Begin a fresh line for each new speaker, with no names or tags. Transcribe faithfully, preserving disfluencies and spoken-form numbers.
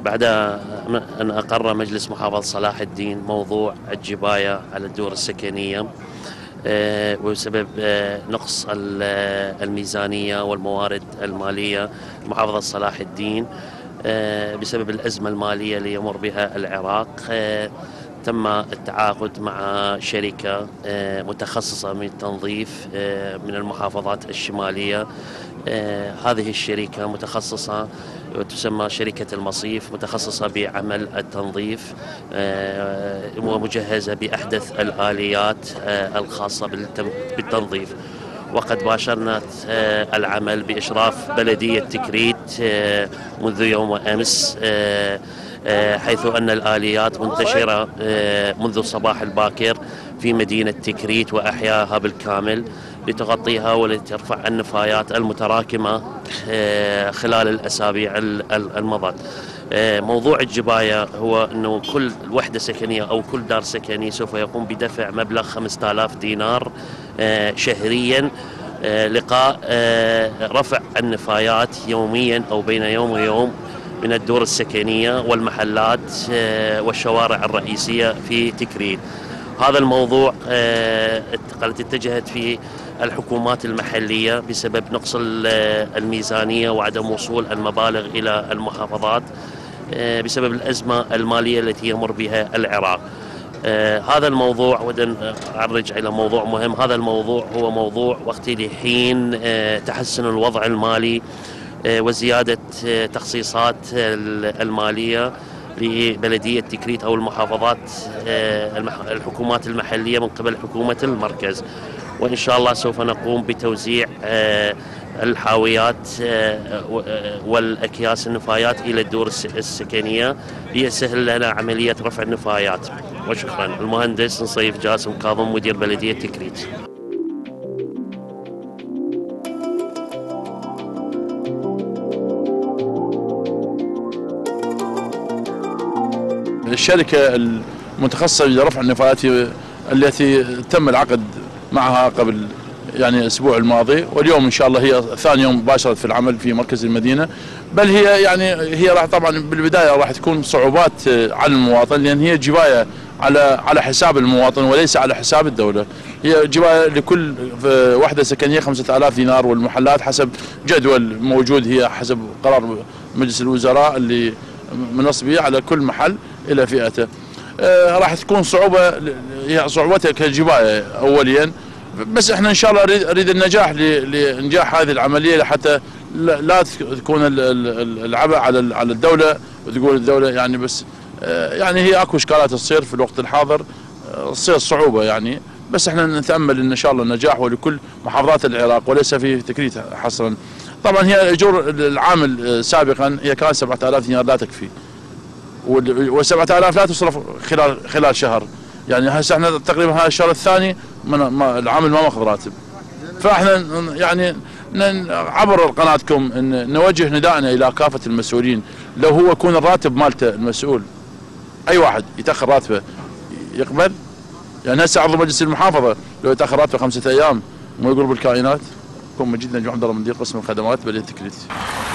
بعد أن أقر مجلس محافظة صلاح الدين موضوع الجباية على الدور السكنية وبسبب نقص الميزانية والموارد المالية لمحافظة صلاح الدين بسبب الأزمة المالية اللي يمر بها العراق، تم التعاقد مع شركة متخصصة من التنظيف من المحافظات الشمالية. هذه الشركة متخصصة وتسمى شركة المصيف، متخصصة بعمل التنظيف ومجهزة بأحدث الآليات الخاصة بالتنظيف. وقد باشرنا العمل بإشراف بلدية تكريت منذ يوم أمس، حيث أن الآليات منتشرة منذ الصباح الباكر في مدينة تكريت وأحيائها بالكامل لتغطيها ولترفع النفايات المتراكمة خلال الأسابيع المضت. موضوع الجباية هو أنه كل وحدة سكنية أو كل دار سكني سوف يقوم بدفع مبلغ خمسة آلاف دينار شهريا لقاء رفع النفايات يوميا أو بين يوم ويوم من الدور السكنية والمحلات والشوارع الرئيسية في تكريت. هذا الموضوع قد اتجهت فيه الحكومات المحلية بسبب نقص الميزانية وعدم وصول المبالغ إلى المحافظات بسبب الأزمة المالية التي يمر بها العراق. هذا الموضوع ودن أرجع إلى موضوع مهم. هذا الموضوع هو موضوع وقت لحين تحسن الوضع المالي وزيادة تخصيصات المالية لبلدية تكريت أو المحافظات الحكومات المحلية من قبل حكومة المركز. وإن شاء الله سوف نقوم بتوزيع الحاويات والأكياس النفايات إلى الدور السكنية ليسهل لنا عملية رفع النفايات. وشكرا. المهندس نصيف جاسم كاظم، مدير بلدية تكريت.
الشركة المتخصصة لرفع النفايات التي تم العقد معها قبل يعني الأسبوع الماضي، واليوم إن شاء الله هي ثاني يوم باشرت في العمل في مركز المدينة. بل هي يعني هي راح طبعا بالبداية راح تكون صعوبات على المواطن، لأن هي جباية على على حساب المواطن وليس على حساب الدولة. هي جباية لكل وحدة سكنية خمسة آلاف دينار، والمحلات حسب جدول موجود، هي حسب قرار مجلس الوزراء اللي منص به على كل محل إلى فئته. آه راح تكون صعوبة، هي صعوبتها كجباية أوليا، بس احنا ان شاء الله نريد اريد النجاح لانجاح هذه العمليه حتى لا تكون العبء على على الدوله، وتقول الدوله يعني بس يعني هي اكو اشكالات تصير في الوقت الحاضر، تصير صعوبه يعني، بس احنا نتامل ان شاء الله النجاح ولكل محافظات العراق وليس في تكريت حصرا. طبعا هي اجور العامل سابقا هي كانت سبعة آلاف دينار لا تكفي، وسبعة آلاف لا تصرف خلال خلال شهر. يعني هسه احنا تقريبا هذا الشهر الثاني ما العامل ما ماخذ راتب. فاحنا يعني عبر قناتكم ان نوجه نداءنا الى كافه المسؤولين، لو هو يكون الراتب مالته المسؤول اي واحد يتاخر راتبه يقبل. يعني هسه عرض مجلس المحافظه لو يتاخر راتبه خمسه ايام مو يقول بالكائنات. كون مجيدنا جمع عبد الله مدير قسم الخدمات بلديه تكريت.